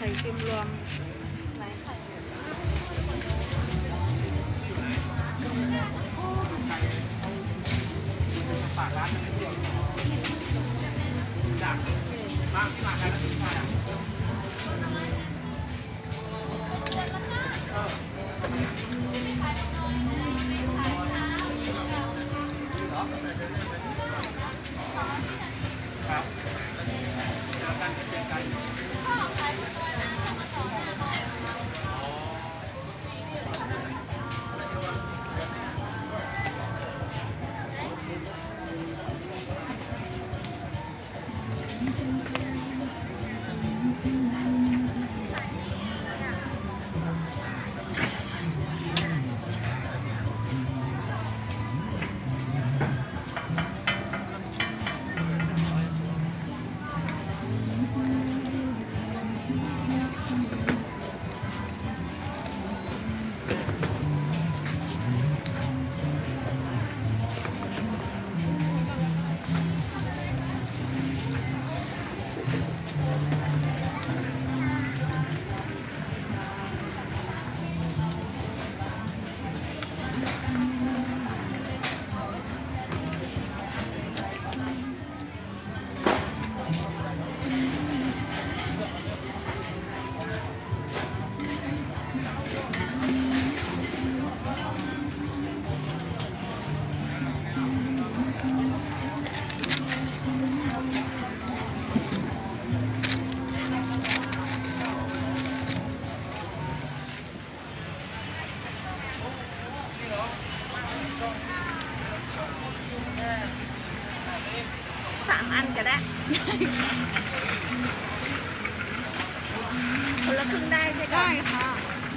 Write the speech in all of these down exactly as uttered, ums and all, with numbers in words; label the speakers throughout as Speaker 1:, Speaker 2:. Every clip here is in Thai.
Speaker 1: ข่เค็มรวม
Speaker 2: ฝากร้านนึงเดียวจากบ้างที่มากันแล้วที่มาครับเจอกันเจอกัน
Speaker 1: สามอันก็ได้คนละครึ่งได้ใช่ไหมได้ค่ะ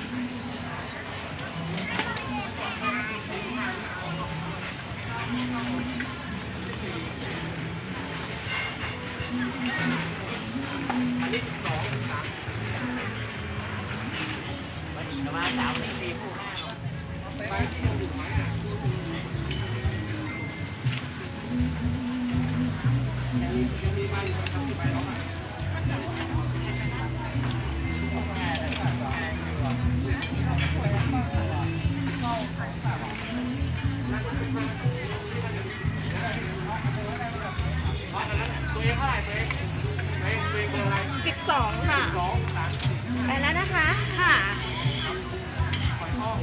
Speaker 2: อันนี้สองสามวันนี้ก็ว่าสาวไม่มีผู้ห้าไปที่อยู่ไหมอ่ะยังมีใบทำที่ใบร้องอ่ะตัวเองเท่าไหร่ตัวเองตัวเองตัวเองเบอร์อะไร
Speaker 1: สิบสองค่ะ
Speaker 2: สองสาม
Speaker 1: ไปแล้วนะคะค่ะ
Speaker 2: หอยทอด